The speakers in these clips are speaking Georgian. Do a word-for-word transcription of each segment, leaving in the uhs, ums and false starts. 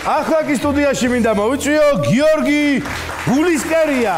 ახლა კი სტუდიაში მინდა მოვიწვიო გიორგი გულისკერია.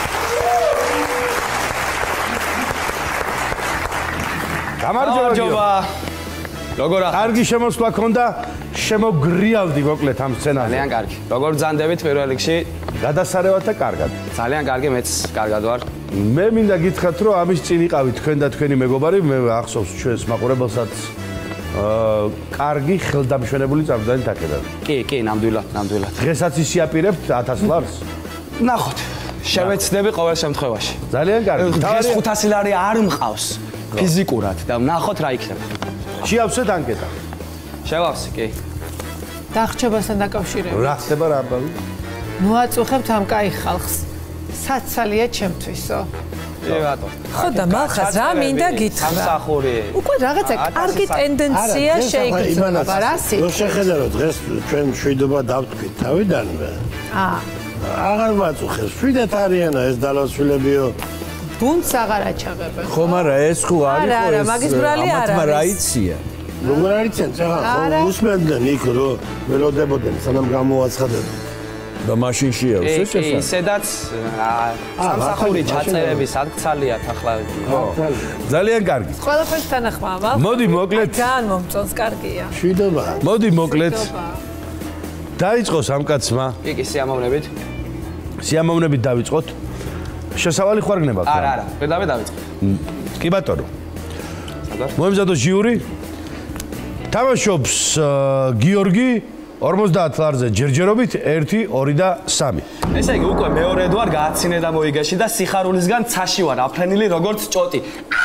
გამარჯობა. როგორ ახლა? კარგი შემოსვლა ქონდა, შემოგრიალდი მოკლედ ამ სცენაზე. ძალიან კარგი. როგორ ბრძანდებით პირველ რიგში? გადასარევად და კარგად. ძალიან კარგი, მეც კარგად ვარ. მე მინდა გითხრათ, რომ ამის წინ იყავით თქვენ და თქვენი მეგობარი, მე ახსოვს ჩვენს მაყურებელსაც აა კარგი ხელდამშვენებული წარდგენით აქედან. კი, კი, ნამდვილად, ნამდვილად. დღესაც ისიაპირებთ ათას ლარს? ნახოთ. შევეცდები ყოველ შემთხვევაში. ძალიან კარგი. დღეს ხუთასი ლარი არ მყავს ფიზიკურად და ნახოთ რა იქნება. შეავსეთ ანკეტა. შევავსე, კი. დახჭებასთან დაკავშირებით. რა ხდება რა ამბავი? მოაწუხებთ ამ კაი ხალხს. საცალია ჩემთვისო. კი ბატონო. ხო და მახაც რა მინდა გითხრა. სამსახური. უკვე რაღაცა კარგი ტენდენცია შეიკითხება, რასი? რო შეხედარო დღეს ჩვენ მშვიდობა დავთქვით თავიდანვე. აა. აღარ ვაწუხებს, შვიდათ არიანა ეს დალოცვლებიო. გუნდს აღარ აჩაღებენ. ხო, მაგრამ ეს ხო არ იყო ეს. არა, მაგის ბრალი არ არის. ამათმა რა იციან? როგორ არიციან, წაღა, ხო უსმენდნენ იქ რო ველოდებოდნენ, სანამ გამოაცხადებდნენ. და მაშინ შეავს ეს ეს ისედაც სამსახური ჩაწერები სადგცალიათ ახლა. ძალიან კარგი. ყველაფერს თანახმაა. მოდი მოკლედ. ძალიან მომწონს, კარგია. შვიდობა. მოდი მოკლედ. დაიწყოს ამ კაცმა. კი, კი, სიამოვნებით. სიამოვნებით დავიწყოთ. შესავალი ხوارგნება ხო? არა, არა, პირდაპირ დავიწყე. კი ბატონო. მოემზადო ჟიური. თამაშობს გიორგი ორმოცდაათ ლარზე ჯერჯერობით ერთი, ორი და სამი. ესე იგი უკვე მეორედ ვარ გააცინე და მოიგეში და სიხარულისგან ცაში ვარ აფრენილი როგორც ჭოტი.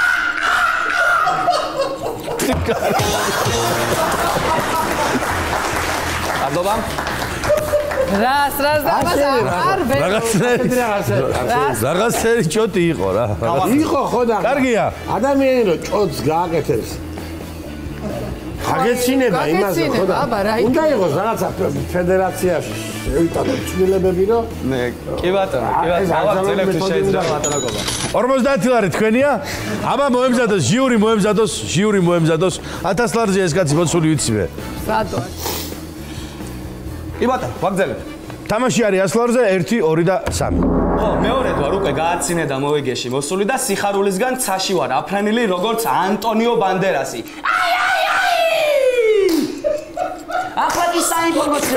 ადობა? რას, რას და მას არ ვერ. რაღაცნაირი რაღაცნაირი ჭოტი იყო რა. იყო ხო და კარგია. ადამიანი რო ჭოტს გააკეთებს. აგეცინება იმაზე ხო და უნდა იყოს რაღაცა ფედერაციაში შევიტანოთ ცვლილებები რომ მე კი ბატონო კი ბატონო ავაგზელებ თუ შეიძლება ბატონობა ორმოცდაათი ლარი თქვენია აბა მოემზადოს ჟიური მოემზადოს ჟიური მოემზადოს ათას ლარზე ეს კაცი მოცული ვიცი მე რატო კი ბატონო ვაგზელებ თამაში არის ას ლარზე ერთი, ორი და სამი. ხო მეორედ ვარ უკვე გააცინე და მოიგეში მოსული და სიხარულისგან ცაში ვარ აფრენილი როგორც ანტონიო ბანდერასი აი აი ახლა კი საინფორმაციო.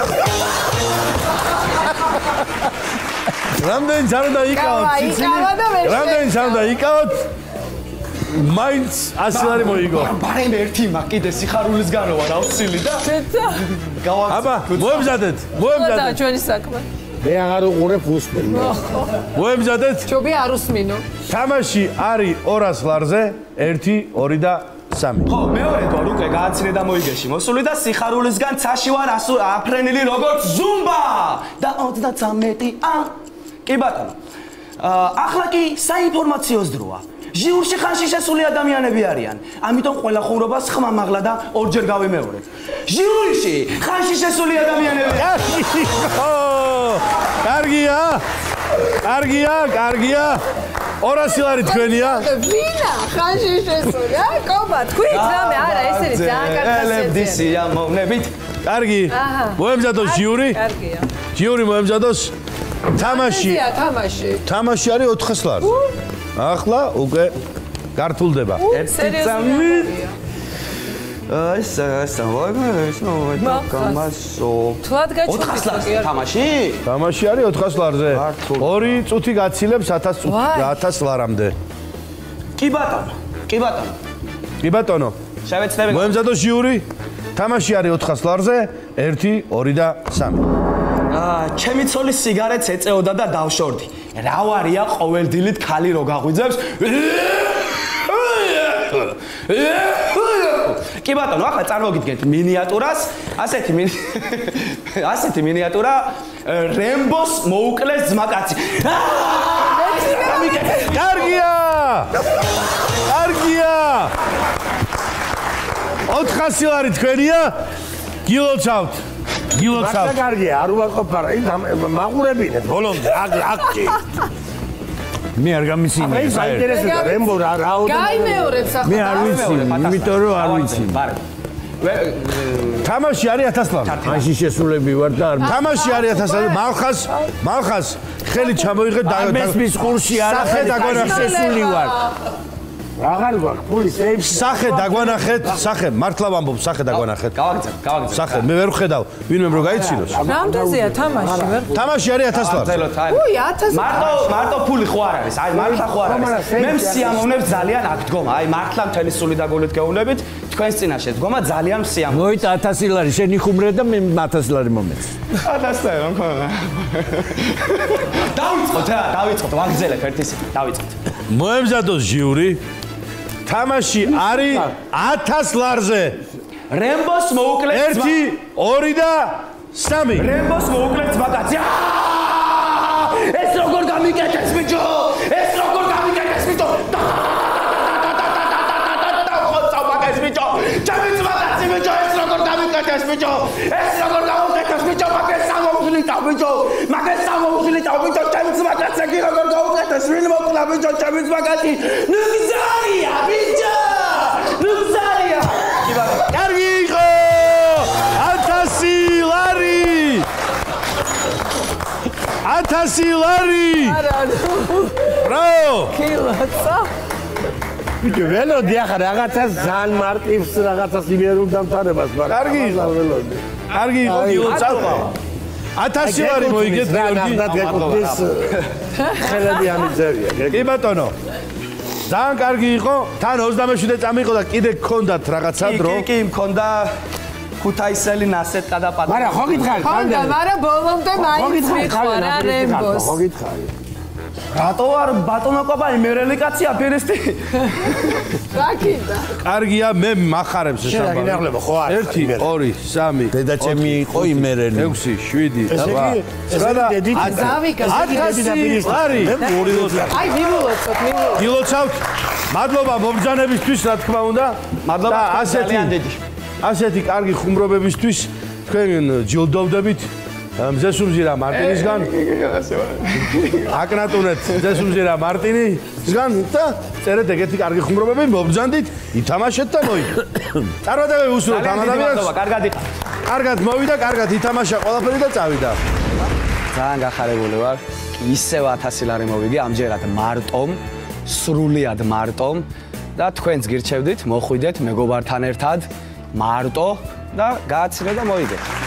რამდენი ძარო იკავოთ? რამდენი ძარო იკავოთ? მაინც ასი ლარი მოიგო. ბარემ ერთი მაქვს კიდე სიხარულისგანო ვარ ავცილი და გავაქცე. აბა, მოემზადეთ, მოემზადეთ. და ჩვენი საქმე. მე აღარ უყურებ უსმენ. მოემზადეთ. ჯობია არ უსმინო. თამაში არის ორას ლარზე ერთი, ორი და სამი. ხო, მეორედ ვარ უკვე გააცინე და მოიგეში მოსული და სიხარულისგან ცაში ვარ აფრენილი როგორც ზუმბა და ოცდათვრამეტი ა კი ბატონო. ახლა კი საინფორმაციოს დროა. ჟიურში ხანში შესული ადამიანები არიან. ამიტომ ყველა ხურობას ხმამაღლა და ორჯერ გავიმეორებ. ჟიურში ხანში შესული ადამიანები. ხო! კარგია. კარგია, კარგია. ორასი ლარი თქვენია. ვინა ხანში შესული? ა, კობა, თქვით რამე, არა, ესენი ძალიან კარგი ელებდისი ამოვნებით. კარგი. მოემზადოს ჟიური. კარგია. ჟიური მოემზადოს. თამაში. თამაში. თამაში არის ოთხას ლარზე. ახლა უკვე გართულდება. ერთი წამი. აი, სა, ვაგნერის ნომასო. თვად გაჩვენე. ოთხას ლარზე თამაში? თამაში არის ოთხას ლარზე. ორი წუთი გაცილებს ათას წუთი, ათას ლარამდე. კი ბატონო, კი ბატონო. კი ბატონო. შევეცდები. მოემზადოს ჟიური. თამაში არის ოთხას ლარზე ერთი, ორი და სამი. აა, ჩემი ცოლი სიგარეტს ეწეოდა და დავშორდი. რა ვარია ყოველდილით ხალი რო გაღვიძებს? კი ბატონო, ახლა წარმოგიდგენთ მინიატურას, ასეთი ასეთი მინიატურა რემბოს მოუკლეს ძმაკაცი. კარგია! კარგია! ოთხასი ლარი თქვენია? გილოცავთ. გილოცავთ. მაგა კარგია, არ უარყოფა, მაყურებინეთ ბოლომდე, აქ აქ. მე არ გამიცინე. აი, საინტერესოა, რემბო რა რაოდენობა. გაიმეორებს ახლა. მე არ ვიცი, იმიტომ რომ არ ვიცი. თამაში არის ათას ლარი. მაშინ შესულები ვარ და არ თამაში არის ათას ლარი. მალხას, მალხას ხელი ჩამოიღე და მესმის ყურში არა სახე დაგვანახე. შესული ვარ. აღარ გვაქვს ფული სეიფში. სახე დაგვანახეთ, სახე, მართლა ვამბობ, სახე დაგვანახეთ. გავაგზავნე, გავაგზავნე. სახე, მე ვერ ვხედავ, ვინმე რო გაიცინოს. რამდენზეა თამაში ვერ? თამაში არის ათას ლარი. ველოთ, აი. უი, ათას. მარტო მარტო ფული ხო არ არის. აი, მართლა ხო არ არის. მე მსიამოვნებს ძალიან აქ დგომა. აი, მართლა მთელი სული და გულით გეუბნებით, თქვენს წინაშე დგომა ძალიან მსიამოვნებს. მოიტა ათასი ლარი, შენი ხუმრე და მე ათას ლარი მომეც. ათას ლარი რა მქონდა. დავიწყოთ რა, დავიწყოთ, ვაგზელებ ერთის, დავიწყოთ. მოემზადოს ჟიური. თამაში არის ათას ლარზე. რემბოს მოუკლეთ ერთი, ორი და სამი. რემბოს მოუკლეთ მაგაცი. ეს როგორ გამიკეთეს ბიჭო? ეს როგორ გამიკეთეს ბიჭო? ხო მაგას ბიჭო. ჩემიც მაგაცი ბიჭო, ეს როგორ გამიკეთეს ბიჭო? ეს როგორ გამიკეთეს ბიჭო? მაგას სამოუხლით ბიჭო. მაგას სამოუხლით ბიჭო, ჩემიც მაგაცი კი როგორ გამიკეთეს? ვინ მოკლა ბიჭო, ჩემიც მაგაცი. ნუგზარია ბიჭო. ნუგზარია. კარგი იყო! ათასი ლარი! ათასი ლარი! არა, ბრავო! კილოცა. ბიჭო, ველოდი ახლა რაღაცას ძალიან მარტივს რაღაცას იმერულ დამთავრებას, მაგრამ კარგი იყო. ველოდი. კარგი იყო, დილო წავყვა. ათასი ლარი მოიგეთ გიორგი. რა გეკუთვნის ხელები ამიძერია. კი ბატონო. ძალიან კარგი იყო. თან ოცდამეშვიდე წამი იყო და კიდე გქონდათ რაღაცა დრო. კი, კი, მქონდა ქუთაისელი ნასეტკა და პატარა. მაგრამ ხო გითხარი, ხონდა, მაგრამ ბოლომდე მაინც მიხარა რემბოს. ხო გითხარი. რატო არ ბატონო ყვაბანი მე რელიკაცი აფერესტი? რა კიდე? კარგია, მე მახარებს ეს შენ ამბავი. გინახლება ხო არ ერთი, ორი, სამი, დედაჩემი იყო იმერელი. ექვსი, შვიდი, ესე რვა. იგი ესე იგი დედით დავიკა. ათასი ლარი. მე ორი ლოცავ. აი, მიმულოცოთ, მიმულოცოთ. გილოცავთ. მადლობა მომბრძანებისთვის, რა თქმა უნდა. მადლობა, და ასეთი ძალიან დიდი. ასეთი კარგი ხუმრობებისთვის თქვენ ჯილდოვდებით. მზესუმზირა მარტინისგან. აკნატუნეთ მზესუმზირა მარტინისგან და წერეთ ეგეთი კარგი ხუმრობები, მომბრძანდით, ითამაშეთ და მოიგეთ. წარმატებები უსურვოთ ამ ადამიანს. კარგად იყო. კარგად მოვიდა, კარგად ითამაშა ყველაფერი და წავიდა. ძალიან გახარებული ვარ. ისევ ათასი ლარი მოვიგე ამჯერად მარტომ, სრულიად მარტომ და თქვენც გირჩევდით, მოხვიდეთ მეგობართან ერთად მარტო და გააცილე და მოიგეთ.